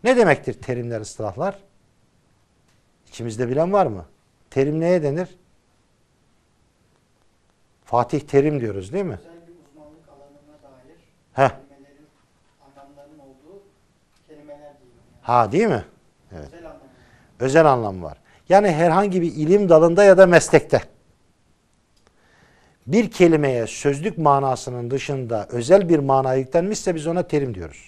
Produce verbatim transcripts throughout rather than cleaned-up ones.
Ne demektir terimler, ıstılahlar? İçimizde bilen var mı? Terim neye denir? Fatih Terim diyoruz değil mi? Özel bir uzmanlık alanına dair Heh. kelimelerin, anlamların olduğu kelimeler diyeyim. Yani. Ha değil mi? Evet. Özel anlamı. Özel anlam var. Yani herhangi bir ilim dalında ya da meslekte bir kelimeye sözlük manasının dışında özel bir mana yüklenmişse biz ona terim diyoruz.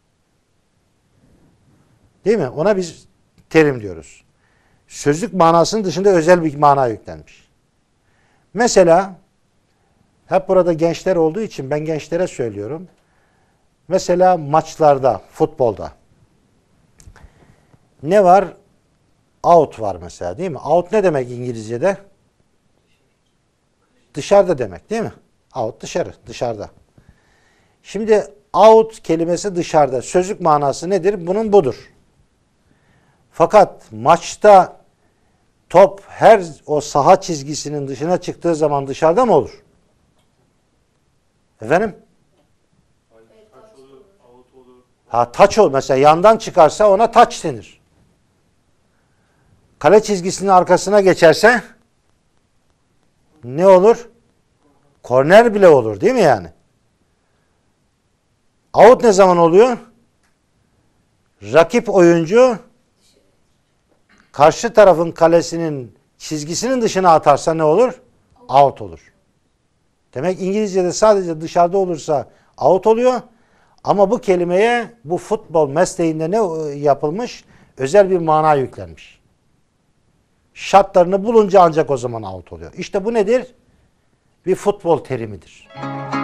Değil mi? Ona biz terim diyoruz. Sözlük manasının dışında özel bir mana yüklenmiş. Mesela hep burada gençler olduğu için ben gençlere söylüyorum. Mesela maçlarda, futbolda ne var? Out var mesela değil mi? Out ne demek İngilizce'de? Dışarıda demek değil mi? Out dışarı, dışarıda. Şimdi out kelimesi dışarıda. Sözlük manası nedir? Bunun budur. Fakat maçta top her o saha çizgisinin dışına çıktığı zaman dışarıda mı olur? Efendim? Ha taç olur. Mesela yandan çıkarsa ona taç denir. Kale çizgisinin arkasına geçerse ne olur? Korner bile olur değil mi yani? Out ne zaman oluyor? Rakip oyuncu karşı tarafın kalesinin çizgisinin dışına atarsa ne olur? Out olur. Demek İngilizce'de sadece dışarıda olursa out oluyor. Ama bu kelimeye bu futbol mesleğinde ne yapılmış? Özel bir mana yüklenmiş. Şartlarını bulunca ancak o zaman out oluyor. İşte bu nedir? Bir futbol terimidir.